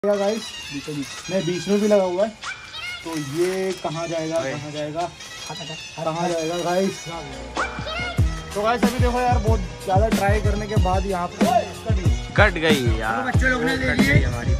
Guys नहीं, बीच में भी लगा हुआ है। तो ये कहाँ जाएगा कहाँ जाएगा कहाँ जाएगा गाइस। तो गाइस अभी देखो यार, बहुत ज़्यादा ट्राई करने के बाद यहाँ पे कट गई यार। बच्चे लोग ने ले लिए हमारी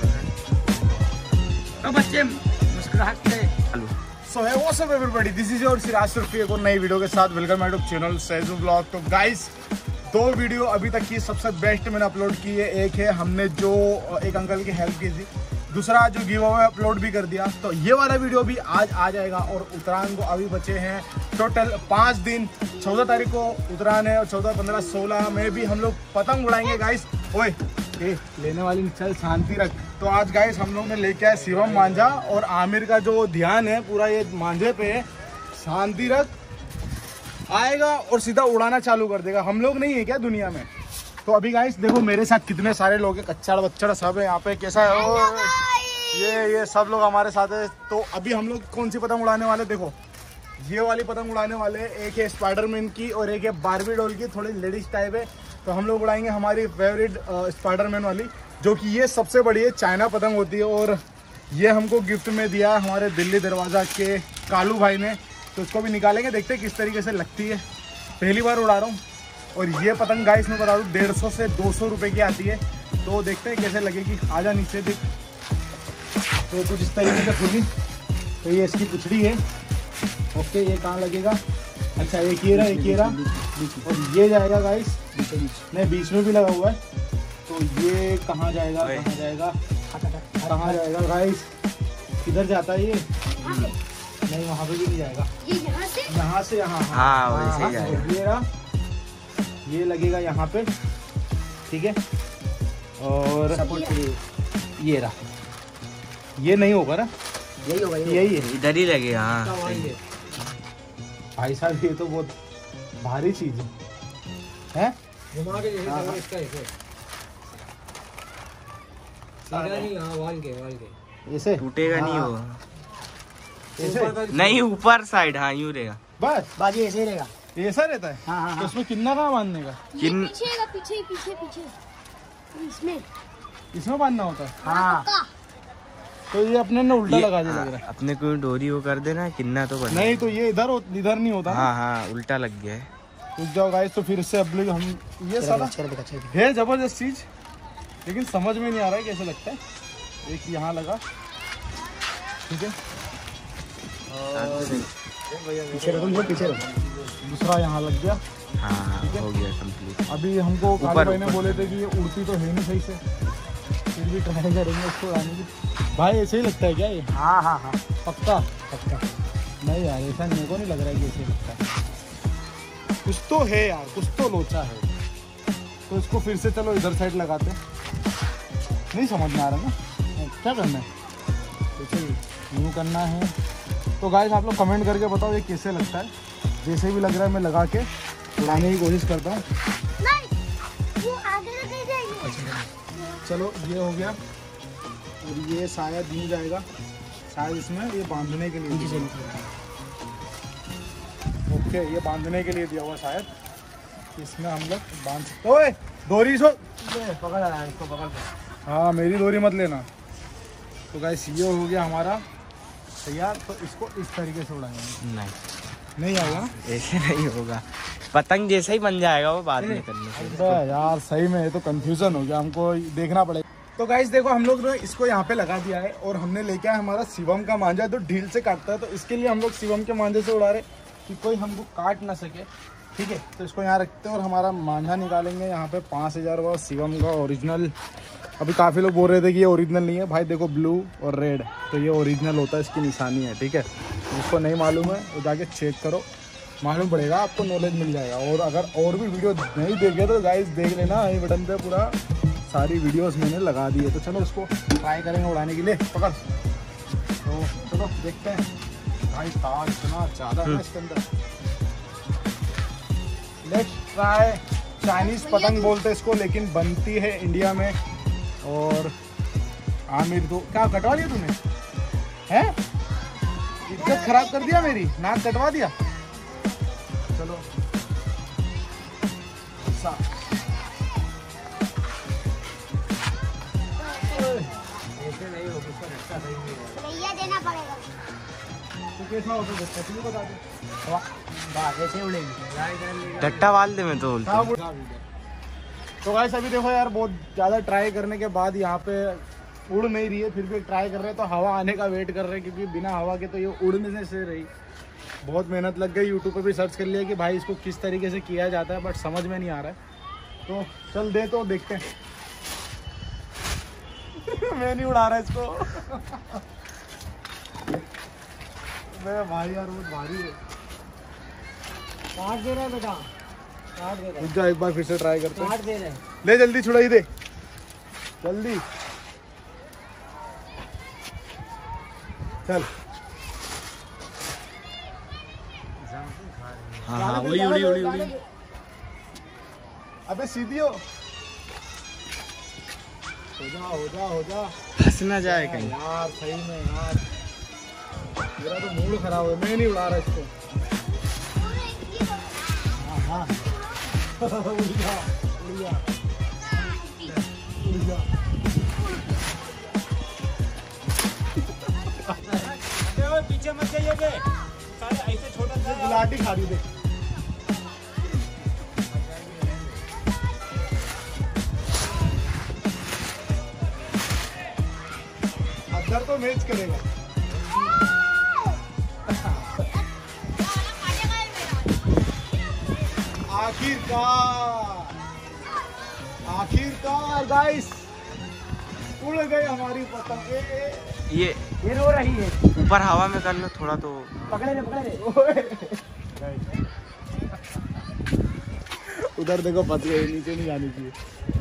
पसंद। तो बच्चे मुस्कुराहट से सो है what's up everybody, this is your Siraj Surfi एक और नई वीडियो के साथ। Welcome my YouTube channel Sahaju blog. तो गाइस दो वीडियो अभी तक की सबसे बेस्ट मैंने अपलोड की है। एक है हमने जो एक अंकल की हेल्प की थी, दूसरा जो गिव अवे अपलोड भी कर दिया। तो ये वाला वीडियो भी आज आ जाएगा। और उत्तरायण को अभी बचे हैं टोटल 5 दिन। 14 तारीख को उत्तरायण है और 14, 15, 16 में भी हम लोग पतंग उड़ाएंगे गाइस। ओए लेने वाली चल शांति रख। तो आज गाइस हम लोग ने लेके आए शिवम मांझा, और आमिर का जो ध्यान है पूरा ये मांझे पे है। शांति रख आएगा और सीधा उड़ाना चालू कर देगा। हम लोग नहीं है क्या दुनिया में। तो अभी गाइस देखो मेरे साथ कितने सारे लोग हैं, कच्चा बच्चा सब है यहाँ पे। कैसा है ये सब लोग हमारे साथ है। तो अभी हम लोग कौन सी पतंग उड़ाने वाले, देखो ये वाली पतंग उड़ाने वाले। एक है स्पाइडरमैन की और एक है बारबी डॉल की, थोड़ी लेडीज टाइप है। तो हम लोग उड़ाएंगे हमारी फेवरेट स्पाइडरमैन वाली, जो कि ये सबसे बड़ी है, चाइना पतंग होती है। और ये हमको गिफ्ट में दिया हमारे दिल्ली दरवाज़ा के कालू भाई ने। तो इसको भी निकालेंगे, देखते हैं किस तरीके से लगती है। पहली बार उड़ा रहा हूँ। और ये पतंग गाइस मैं बता दूँ 150 से 200 रुपये की आती है। तो देखते हैं कैसे लगेगी। आजा नीचे देख। तो कुछ इस तरीके से खुली। तो ये इसकी पुछड़ी है। ओके ये कहाँ लगेगा, अच्छा एक ये रहा और ये जाएगा गाइस नहीं, बीच में भी लगा हुआ है। तो ये कहाँ जाएगा कहाँ जाएगा कहाँ जाएगा गाइस, किधर जाता है ये, नहीं वहाँ पे भी नहीं जाएगा, यहाँ से यहाँ। हाँ ये रहा, ये लगेगा यहाँ पे, ठीक है। और ये रहा, ये नहीं होगा ना, यही होगा, यही है, इधर ही लगेगा। हाँ भाई साहब ये तो बहुत भारी चीज है। घुमा के इसका ऐसे टूटेगा नहीं वो, ऐसे नहीं ऊपर साइड। हाँ यूँ रहेगा बस, बाजी ऐसे ही रहेगा। ऐसा रहता है। हाँ। तो उसमें कितना कहाँ बांधने का, पीछे इसमें बांधना होता है। हाँ तो ये अपने ने उल्टा लगा दिया लग रहा है। अपने को डोरी वो कर देना, किन्ना तो बना। नहीं तो ये इधर नहीं होता। हाँ उल्टा लग गया है। रुक जाओ गाइस, तो फिर से अब लोग हम ये साला है जबरदस्त चीज, लेकिन समझ में नहीं आ रहा है कैसे लगता है। एक यहाँ लगा, ठीक है, पीछे रखो। दूसरा यहाँ लग गया। हाँ हो गया कंप्लीट। अभी हमको कालू भाई ने बोले थे कि ये उड़ती तो है नहीं सही से, फिर भी ट्राई करेंगे उसको उड़ाने की। भाई ऐसे ही लगता है क्या ये? हाँ पक्का नहीं यार, ऐसा मेरे को नहीं लग रहा है कि ऐसे लगता है। कुछ तो है यार, कुछ तो लोचा है। तो इसको फिर से चलो इधर साइड लगाते हैं। नहीं समझ में आ रहा ना क्या करना है, यूँ करना है। तो गाइस आप लोग कमेंट करके बताओ ये कैसे लगता है। जैसे भी लग रहा है मैं लगा के उड़ाने की कोशिश करता हूँ। चलो ये हो गया, और ये शायद नहीं जाएगा, शायद इसमें ये बांधने के लिए। ओके ये बांधने के लिए दिया हुआ, शायद इसमें हम लोग बांध सकते। ओए डोरी सो पकड़ रहा है इसको, पकड़। हाँ मेरी डोरी मत लेना। तो गाइस ये हो गया हमारा तैयार। तो इसको इस तरीके से उड़ाएंगे। नहीं आएगा, ऐसे नहीं होगा, पतंग जैसा ही बन जाएगा वो बाद में करने से। यार सही में ये तो कंफ्यूजन हो गया, हमको देखना पड़ेगा। तो गाइस देखो हम लोग ने इसको यहाँ पे लगा दिया है, और हमने लेके आया हमारा शिवम का मांझा जो ढील से काटता है। तो इसके लिए हम लोग शिवम के मांझे से उड़ा रहे कि कोई हमको काट ना सके, ठीक है। तो इसको यहाँ रखते हैं और हमारा मांझा निकालेंगे। यहाँ पे 5000 वाला शिवम का ओरिजिनल। अभी काफ़ी लोग बोल रहे थे कि ये ओरिजिनल नहीं है भाई, देखो ब्लू और रेड, तो ये ओरिजिनल होता है, इसकी निशानी है, ठीक है। जिसको नहीं मालूम है वो जाके चेक करो, मालूम पड़ेगा, आपको नॉलेज मिल जाएगा। और अगर और भी वीडियो नहीं देखे तो गाइस देख लेना, आई बटन पे पूरा सारी वीडियोस मैंने लगा दी है। तो चलो इसको ट्राई करेंगे उड़ाने के लिए, पकड़। तो चलो देखते हैं। भाई तार इतना ज़्यादा है इसके अंदर। Let's try. चाइनीज़ पतंग बोलते हैं इसको, लेकिन बनती है इंडिया में। और आमिर तो क्या कटवा लिया तूने, है इज्जत खराब कर दिया मेरी, नाक कटवा दिया। चलो भैया देना पड़ेगा। तो कैसा होगा बच्चा तू बता दे। ऐसे उड़ेगी डट्टा वाल दे मैं तो बोलता हूँ। तो गाइस अभी देखो यार बहुत ज़्यादा ट्राई करने के बाद यहाँ पे उड़ नहीं रही है, फिर भी ट्राई कर रहे हैं तो हवा आने का वेट कर रहे हैं, क्योंकि बिना हवा के तो ये उड़ने से रही। बहुत मेहनत लग गई, यूट्यूब पे भी सर्च कर लिया कि भाई इसको किस तरीके से किया जाता है, बट समझ में नहीं आ रहा है। तो चल दे तो देखते हैं। मैं नहीं उड़ा रहा इसको। मैं भाई यार बहुत भारी है। काट दे रहा है बेटा, काट दे रहा है, रुक जा एक बार फिर से ट्राई करते हैं। काट दे रहे हैं। ले जल्दी छुड़ाई दे जल्दी। चल हाँ उड़ी उड़ी उड़ी उड़ी। अबे सीधी हो जा फंस ना जाए कहीं। यार सही में यार मेरा तो मूड खराब है, मैं नहीं उड़ा रहा इसको। हाँ उड़ जा पीछे मत जाइए बे, ऐसे छोटा सा गुलाटी खा रही दे। अंदर तो मैच करेगा। आखिरकार गाइस उड़ गई हमारी पतंग। ये रो रही है। ऊपर हवा में कर लो थोड़ा तो। पकड़े रे उधर देखो फंस गए, नीचे नहीं जानी चाहिए।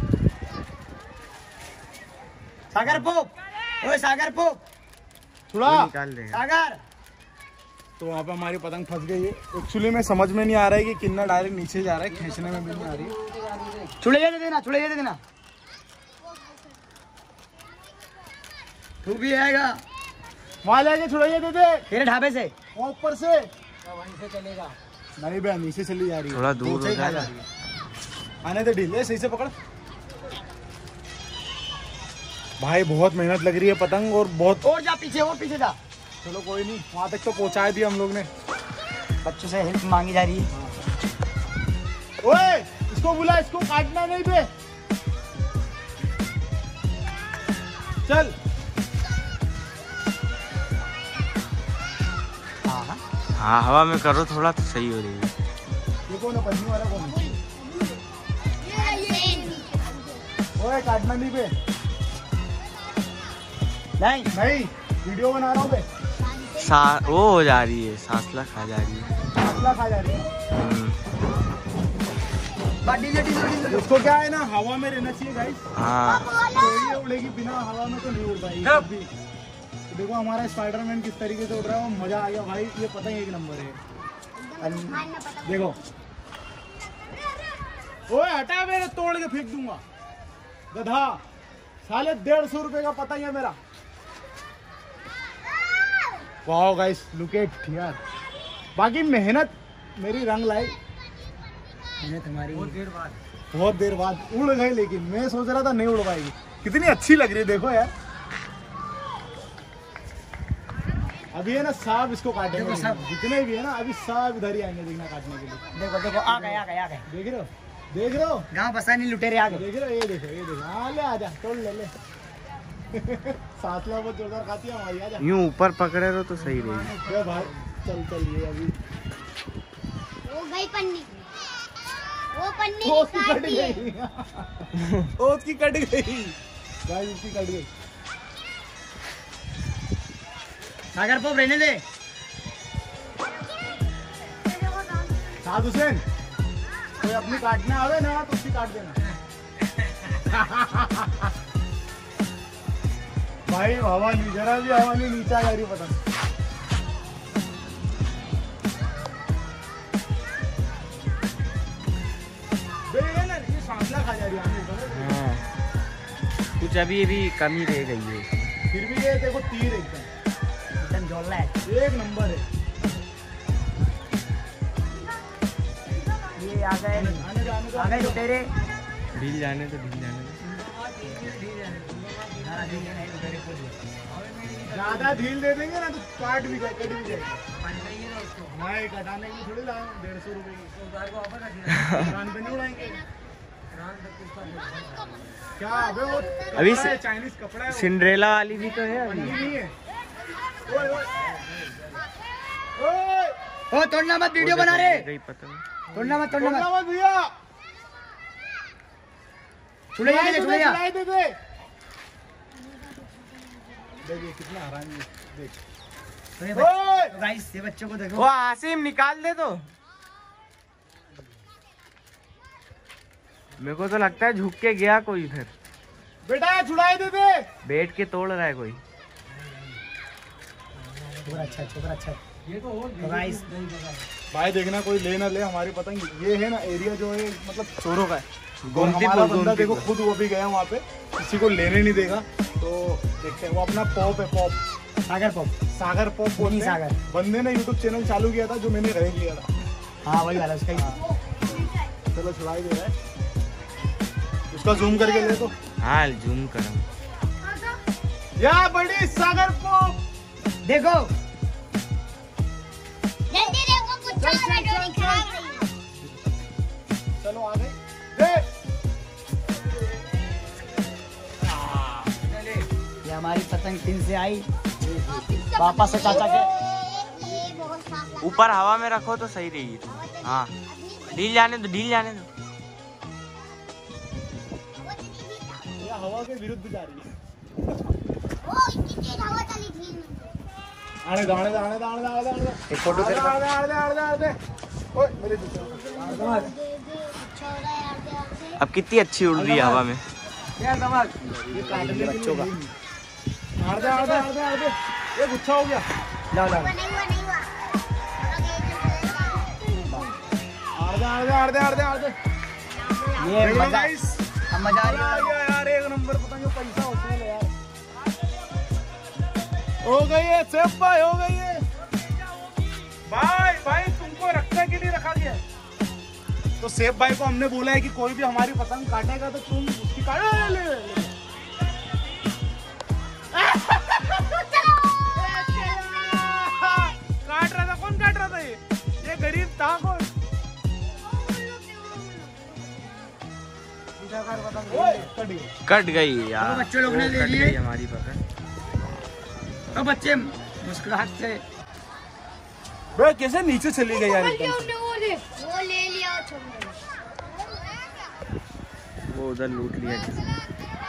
सागर पोप, ओए सागर पोप, थोड़ा निकाल देगा। सागर। तो वहाँ पे हमारी पतंग फंस गई है। एक्चुअली में समझ में नहीं आ रहा है कि कितना डायरेक्ट नीचे जा रहा है, खींचने में भी नहीं आ रही है। छुड़ैया दे देना तू भी आएगा वहाँ लेके छुड़ाइए दे दे तेरे ढाबे से। ऊपर से वहीं से चलेगा। नहीं बहन नीचे चली जा रही है, थोड़ा दूर नीचे ही हो खा जाएगा। जा रही है। आने दे ढीले, सही से पकड़ भाई। बहुत मेहनत लग रही है पतंग और बहुत। और जा पीछे, और पीछे जा। चलो कोई नहीं, वहाँ तक तो पहुँचा दिया हम लोग ने। बच्चों से हेल्प मांगी जा रही है। ओए इसको बुला, इसको काटना नहीं बे। चल हाँ हवा में करो थोड़ा तो सही हो रही है। ये कौन है, पत्नी वाला कौन है? ओए काटना नहीं बे। नहीं वीडियो बना रहा हूँ बे। वो हो जा रही है, सांसला खा जा रही है। मसला खा जा रही है। उसको क्या है ना, हवा में रहना चाहिए गाइस। हाँ तो ये उड़ेगी, बिना हवा में तो नहीं उड़ पाएगी कभी। देखो हमारा स्पाइडरमैन किस तरीके से उड़ रहा है, वो मजा आ गया भाई। ये पतंग एक नंबर है। देखो ओए हटा, मेरे तोड़ के फेंक दूंगा गधा। साले 150 रुपए का पतंग है मेरा। वाओ गाइस लुक एट यार। बाकी मेहनत मेरी रंग लाई। मेहनत हमारी बहुत देर बाद उड़ गई, लेकिन मैं सोच रहा था नहीं उड़ पाएगी। कितनी अच्छी लग रही है देखो यार। अभी है ना सांप इसको काटेंगे, सब जितने भी है ना अभी सब इधर ही आएंगे देखना काटने के लिए। देखो आ गए। देख रहे हो गाँव बसा नहीं लुटेरे आ गए। देख रहे हो, ये देखो। हाँ ले आजा, तोड़ ले सासला बहुत जोरदार खाती है हमारी। आजा यूं ऊपर पकड़े रहो तो सही रहेगी। ये भाई चल ये अभी वो गई पन्नी, वो पन्नी वो उसकी काट कट दी है। गई। वो उसकी कट गई भाई, उसकी कट गई। सागर पोप रहने दे। साद हुसैन कोई अपनी काटने आवे ना तो उसकी काट देना। भाई हवा नहीं, जरा भी हवा नहीं, नीचे आ जा रही पतंग। ये सांसला खा जा रही है। हाँ कुछ अभी भी कमी रह गई है। फिर भी ये देखो तीर एकदम झोलना है। एक नंबर है। ये आ गए लुटेरे। ढील जाने तो आ ज्यादा ढील दे देंगे ना तो काट भी जाए, कट भी जाएगी। नहीं कटाने के लिए थोड़ी लाए 150 रुपए की रान पे नहीं उड़ाएंगे क्या? अबे वो अभी कपड़ा है, चाइनीज कपड़ा है वो। सिंड्रेला वाली भी तो है अभी। पन्नी नहीं है। ओए ओए ओए ओ तोड़ना मत, वीडियो बना रहे। पतंग तोड़ना मत, तोड़ना मत। मत भैया, छुड़ेगा नहीं, छुड़ेगा। छुड़ाई दे दे। देखिए कितना हरामी है, देख। ओए गाइस ये बच्चों को देखो। वो आसिम निकाल दे तो। मेरे को तो लगता है झुक के गया कोई इधर। बेटा छुड़ाई दे दे। बैठ के तोड़ रहा है कोई। छोकरा अच्छा, छोकरा अच्छा। तो गाइस भाई देखना कोई ले ना ले हमारी पतंग। ये है ना एरिया जो है मतलब चोरों का है। और गोमती हमारा पुल, बंदा गोमती देखो पुल। खुद वो भी गया वहाँ पे, किसी को लेने नहीं देगा। तो देखते हैं, वो अपना पॉप है, pop Sagar pop. Sagar pop बोलते हैं। सागर। बंदे ने यूट्यूब चैनल चालू किया था जो मैंने रह किया था। हाँ वही वाला उसका ही। चलो छुड़ाई दे रहा है, उसका जूम करके ले तो। हाँ जूम करो। या बड़ी सागर पॉप देखो जल्दी देखो कुछ और डोरी खराब रही है। चलो आ गई दे। ये हमारी पतंग फिर से आई वापस से चाचा के। ये बहुत साफ लगा। ऊपर हवा में रखो तो सही रहेगी। हाँ ढील जाने दो, ढील जाने दो। ये हवा के विरुद्ध जा रही है। ओ इतनी तेज हवा चली थी। आने दो, आने दो, आने दो, आने दो, आने दो, आने दो। एक फोटो आने दो, आने दो, आने दो, आने दो, आने दो। ओए मेरे जूते। छोड़ा यार दे। अब कितनी अच्छी उड़ रही है हवा में। ये काटने के बच्चों का। लिए। आने दो, आने दो, आने दो, आने दो। ये गुच्छा हो गया। ला ला नहीं हुआ नहीं हुआ। आने दो, आने दो, आने दो, आने दो, आने दो। ये देखो मजा, guys। अब मजा आ रही है। यार एक नंबर पतंग, पैसा वसूल है यार। हो गई है सेफ भाई, हो गई है भाई। भाई तुमको रखने के लिए रखा गया है। तो सेफ भाई को हमने बोला है कि कोई भी हमारी पतंग काटेगा तो तुम उसकी काट ले, ले, ले। काट रहा था, कौन काट रहा था? ये गरीब था कौन? ओए, कट गई। कट गई यार। चलो बच्चों लोग ने ले कट लिए। गई हमारी पतंग। तो बच्चे मुस्कुराहट से बे कैसे नीचे चली गई यार एकदम से? वो ले लिया छोड़ दे। वो उधर लूट लिया किसी ने।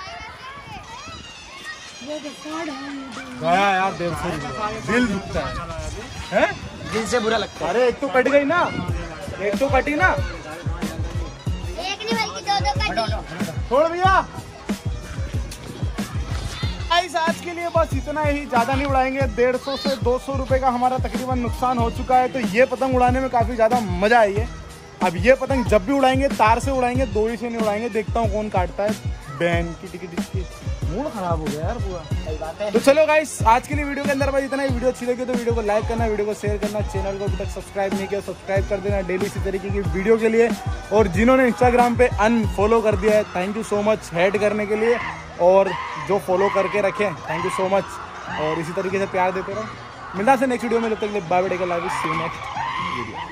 गया यार 150 रुपये। दिल दुखता है, हैं? दिल से बुरा लगता अरे एक तो कट गई ना, एक तो कटी ना। एक नहीं बल्कि दो दो कटी। छोड़ भैया। गाइस आज के लिए बस इतना ही, ज्यादा नहीं उड़ाएंगे। 150 से 200 रुपए का हमारा तकरीबन नुकसान हो चुका है। तो ये पतंग उड़ाने में काफी ज्यादा मजा आई है। अब ये पतंग जब भी उड़ाएंगे तार से उड़ाएंगे, डोरी से नहीं उड़ाएंगे। देखता हूँ कौन काटता है। बैन की टिकट, मूड खराब हो गया यार पूरा। है। बात है। तो चलो गाइस आज के लिए वीडियो के अंदर बस इतना ही। वीडियो अच्छी लगी तो वीडियो को लाइक करना, वीडियो को शेयर करना, चैनल को अभी तक सब्सक्राइब नहीं किया सब्सक्राइब कर देना डेली इसी तरीके की वीडियो के लिए। और जिन्होंने इंस्टाग्राम पे अनफॉलो कर दिया है, थैंक यू सो मच हेड करने के लिए। और जो फॉलो करके रखे थैंक यू सो मच। और इसी तरीके से प्यार देते रहो। मिलता है नेक्स्ट वीडियो में, जब तक bye bye, take care, love you, see you next video.